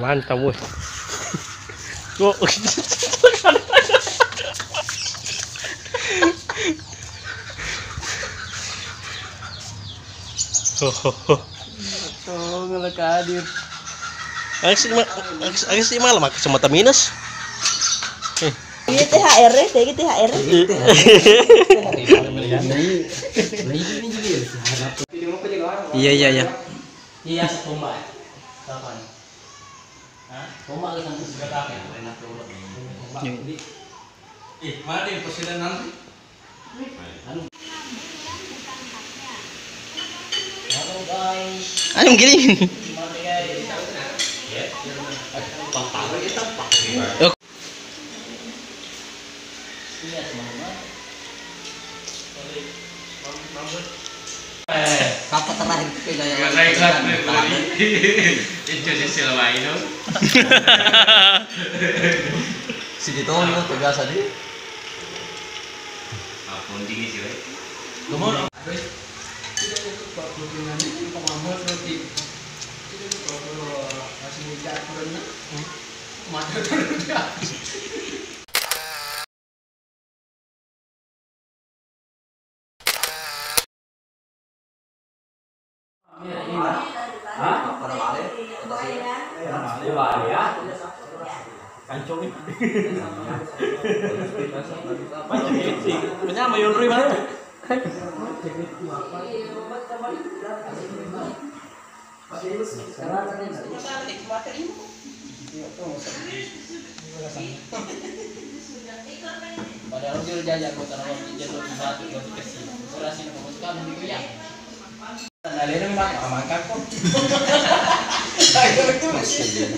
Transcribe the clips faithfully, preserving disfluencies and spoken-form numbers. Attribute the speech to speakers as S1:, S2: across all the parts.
S1: mantap woi. Kok
S2: Oh, ngelakadir.
S1: Agak agak sih malam aku semata minus.
S3: Ini T H R, teh T H R.
S1: Iya iya iya.
S2: Iya, setomba. Kapan? Hah? Tomba ke sana sudah kakek, enak tuh. Ih, mana di presiden nanti? Halo guys.
S1: Ayo gini.
S2: Mari guys. Ya. Tampak kita tampak. Iya, teman-teman. Eh, kapan terakhir kita yang
S4: itu di Silwai dong.
S2: si Ditoni itu tegas tadi.
S4: Apa tinggi sih, Wei?
S2: Gimana?
S1: Menyama Yunri mana?
S2: Padahal dia jajan buat orang jatuh di batu buat dikasih. Kurasi nak masuk kamu digoyang. Nah, dia memang mangkak kok. Ayo terus.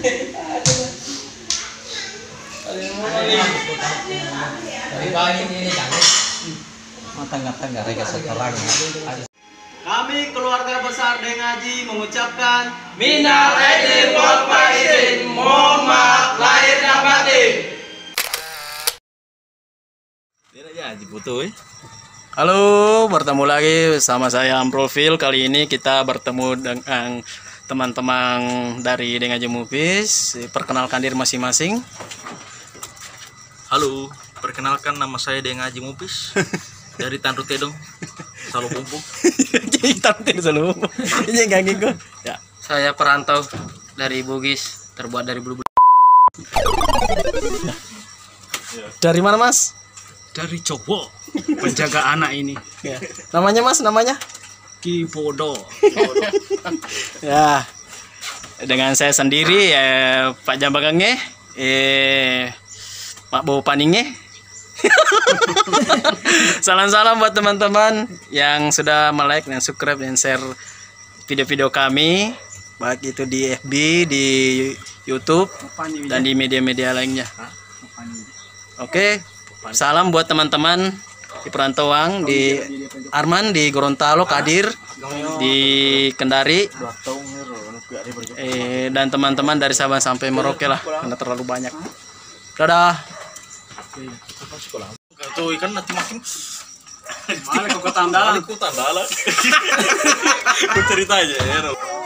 S2: Dari pagi ini jangan. Matang-matang mereka sekarang.
S5: Kami keluarga besar Deng Haji mengucapkan
S2: Minal aidin wal faizin, mohon maaf lahir dan batin.
S1: Tidak ya, dibutuh. Halo, bertemu lagi bersama saya Amprofil. Kali ini kita bertemu dengan teman-teman dari Deng Haji Movies. Perkenalkan diri masing-masing.
S4: Halo, perkenalkan nama saya Deng Haji Movies dari Tanru Tedong, Salo Pumpuk.
S1: Jadi tampil selalu. Ini ganggu gue. Ya.
S2: Saya perantau dari Bugis, terbuat dari bulu-bulu.
S1: Dari mana Mas?
S4: Dari Cobo, penjaga anak ini.
S1: Ya. Namanya Mas, namanya?
S4: Kipodo.
S1: Ya. Dengan saya sendiri eh, Pak Jambagangnya, eh Pak Bowo Paningnya. Salam-salam buat teman-teman yang sudah like dan subscribe dan share video-video kami, baik itu di F B, di YouTube, dan di media-media lainnya. Oke, salam buat teman-teman di perantauan, di Arman di Gorontalo, Kadir di Kendari, eh, dan teman-teman dari Sabang sampai Merauke lah, karena terlalu banyak. Dadah.
S4: Tuh ikan nanti makin.
S5: Mana kau ketandalan?
S4: Aku tandalan. Aku cerita aja ya.